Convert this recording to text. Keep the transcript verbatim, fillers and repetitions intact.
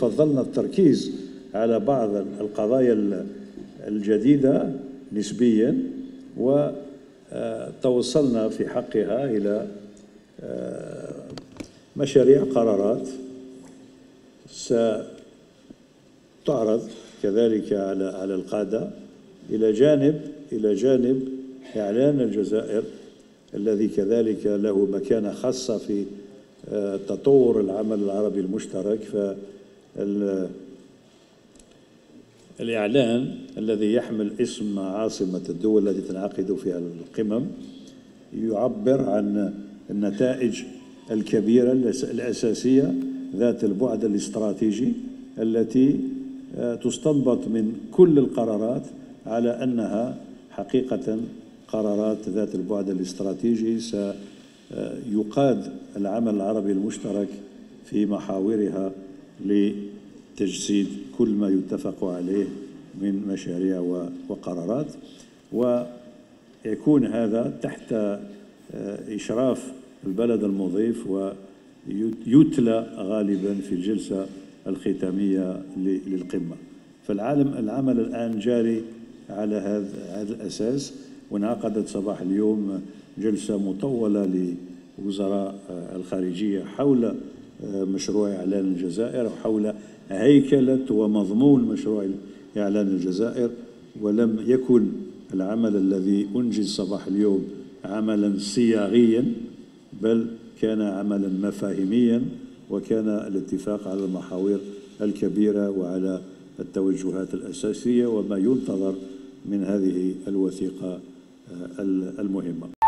فضلنا التركيز على بعض القضايا الجديدة نسبيا، وتوصلنا في حقها إلى مشاريع قرارات ستعرض كذلك على على القادة، إلى جانب إلى جانب إعلان الجزائر الذي كذلك له مكانة خاصة في تطور العمل العربي المشترك. فالإعلان الذي يحمل اسم عاصمة الدول التي تنعقد فيها القمم يعبر عن النتائج الكبيرة الأساسية ذات البعد الاستراتيجي التي تستنبط من كل القرارات على أنها حقيقة قرارات ذات البعد الاستراتيجي سيقاد العمل العربي المشترك في محاورها لتجسيد كل ما يتفق عليه من مشاريع وقرارات، ويكون هذا تحت إشراف البلد المضيف ويتلى غالبا في الجلسة الختامية للقمة. فالعالم العمل الآن جاري على هذا الأساس، وانعقدت صباح اليوم جلسة مطولة لوزراء الخارجية حول مشروع إعلان الجزائر وحول هيكلة ومضمون مشروع إعلان الجزائر. ولم يكن العمل الذي أنجز صباح اليوم عملا صياغيا، بل كان عملا مفاهيميا، وكان الاتفاق على المحاور الكبيرة وعلى التوجهات الأساسية وما ينتظر من هذه الوثيقة المهمة.